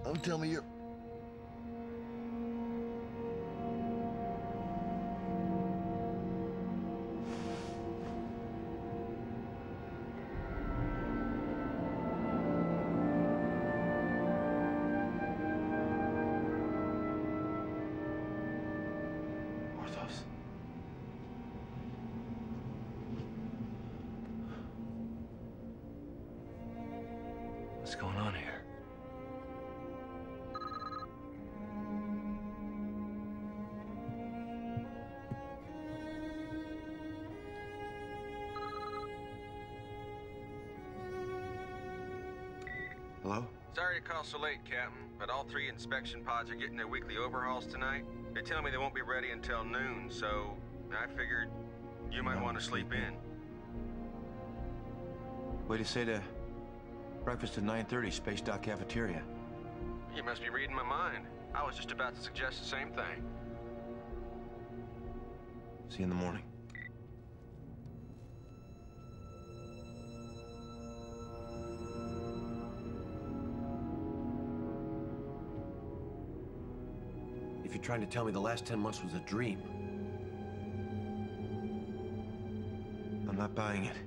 Don't tell me you're... Orthos. What's going on here? Hello? Sorry to call so late, Captain, but all 3 inspection pods are getting their weekly overhauls tonight. They tell me they won't be ready until noon, so I figured you might want to sleep in. Way to say to breakfast at 9:30, Space Dock Cafeteria. You must be reading my mind. I was just about to suggest the same thing. See you in the morning. If you're trying to tell me the last 10 months was a dream, I'm not buying it.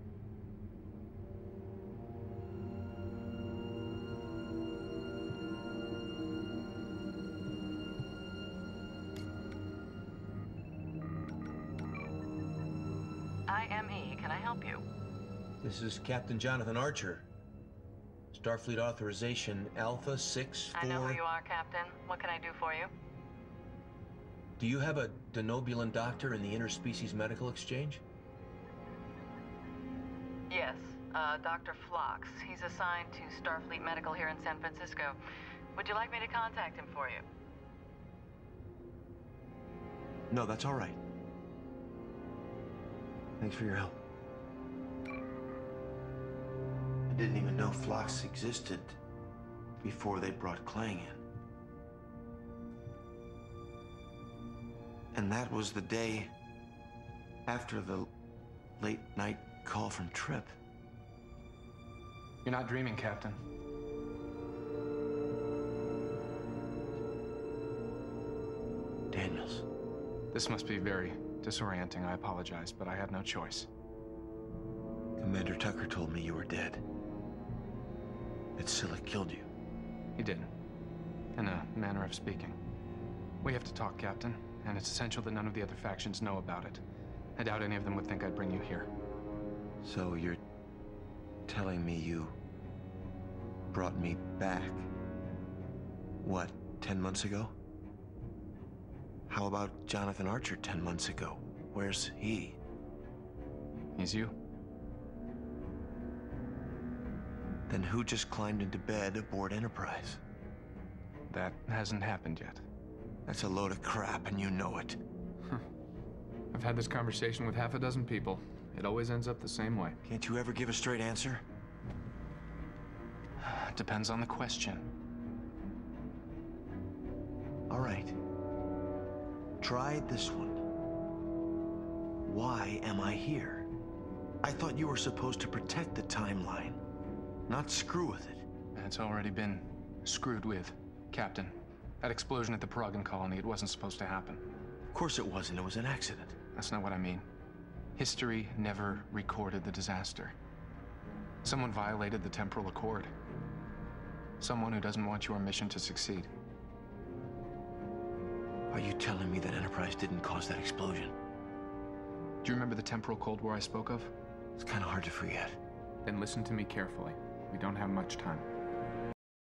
IME, can I help you? This is Captain Jonathan Archer. Starfleet authorization Alpha 64... I know who you are, Captain. What can I do for you? Do you have a Denobulan doctor in the Interspecies Medical Exchange? Yes, Dr. Phlox. He's assigned to Starfleet Medical here in San Francisco. Would you like me to contact him for you? No, that's all right. Thanks for your help. I didn't even know Phlox existed before they brought Klang in. And that was the day after the late night call from Trip. You're not dreaming, Captain. Daniels. This must be very disorienting. I apologize, but I had no choice. Commander Tucker told me you were dead. That Scylla killed you. He did. In a manner of speaking. We have to talk, Captain, and it's essential that none of the other factions know about it. I doubt any of them would think I'd bring you here. So you're telling me you brought me back? What, 10 months ago? How about Jonathan Archer 10 months ago? Where's he? He's you. Then who just climbed into bed aboard Enterprise? That hasn't happened yet. That's a load of crap, and you know it. I've had this conversation with half a dozen people. It always ends up the same way. Can't you ever give a straight answer? Depends on the question. All right. Try this one. Why am I here? I thought you were supposed to protect the timeline, not screw with it. It's already been screwed with, Captain. That explosion at the Paragon colony, it wasn't supposed to happen. Of course it wasn't. It was an accident. That's not what I mean. History never recorded the disaster. Someone violated the temporal accord. Someone who doesn't want your mission to succeed. Are you telling me that Enterprise didn't cause that explosion? Do you remember the temporal Cold War I spoke of? It's kind of hard to forget. Then listen to me carefully. We don't have much time.